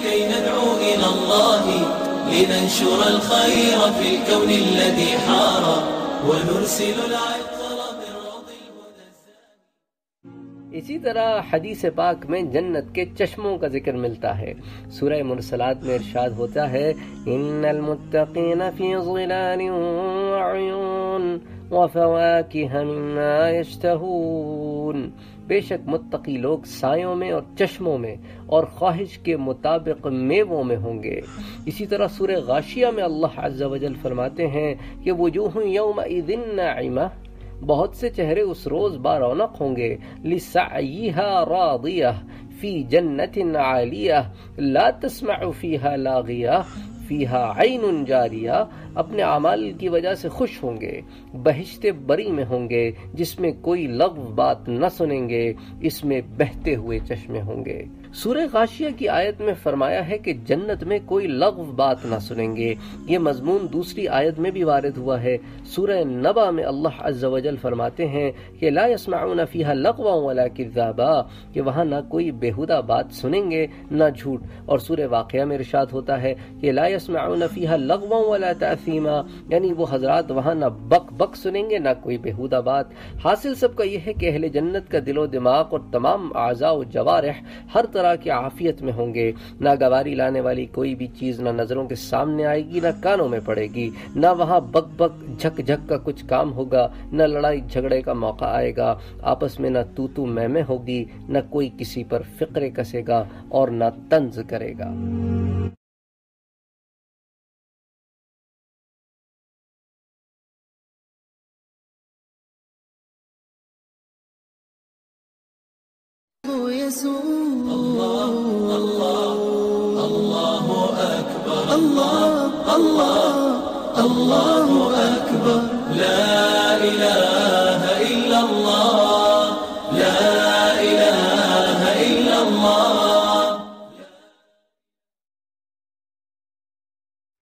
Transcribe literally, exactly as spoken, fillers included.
كي ندعو إلى الله لننشر الخير في الكون الذي حار ونرسل العطر بالروض المنزل. اسی طرح حدیث پاک میں جنت کے چشموں کا ذکر ملتا ہے. سورہ مرسلات میں ارشاد ہوتا ہے ان المتقین فی ظلال وعیون وفواکہ مما یشتہون. بے شک متقی لوگ سایوں میں اور چشموں میں اور خواہش کے مطابق میووں میں ہوں گے. اسی طرح سورہ غاشیہ میں اللہ عز و جل فرماتے ہیں کہ وجوہ یومئذ ناعمہ، بہت سے چہرے اس روز بارونق ہوں گے. لسعیہا راضیہ فی جنت عالیہ لا تسمع فیہا لاغیہ فیہا عین جاریہ. اپنے اعمال کی وجہ سے خوش ہوں گے، بہشت بری میں ہوں گے جس میں کوئی لغو بات نہ سنیں گے، اس میں بہتے ہوئے چشمے ہوں گے. سورہ غاشیہ کی آیت میں فرمایا ہے کہ جنت میں کوئی لغو بات نہ سنیں گے. یہ مضمون دوسری آیت میں بھی وارد ہوا ہے. سورہ نبا میں اللہ عز و جل فرماتے ہیں کہ لا يسمعون فیہا لغوا ولا کذابا، کہ وہاں نہ کوئی بیہودہ بات سنیں گے نہ جھوٹ. اور سورہ واقعہ میں ارشاد ہوتا ہے کہ لا يسمعون فیہا لغوا ولا تأثیما، یعنی وہ حضرات وہاں نہ بک بک سنیں گے نہ کوئی بیہودہ بات. حاصل سب کا یہ ہے کہ اہل جنت کا دل و دماغ اور تمام اعضاء و جوارح ہر طرح کی عافیت میں ہوں گے. ناگواری لانے والی کوئی بھی چیز نہ نظروں کے سامنے آئے گی نہ کانوں میں پڑے گی. نہ وہاں بک بک جھک جھک کا کچھ کام ہوگا، نہ لڑائی جھگڑے کا موقع آئے گا. آپس میں نہ تو تو میں میں ہوگی، نہ کوئی کسی پر فقرے کسے گا اور نہ طنز کرے گا. الله الله الله أكبر الله الله الله أكبر لا إله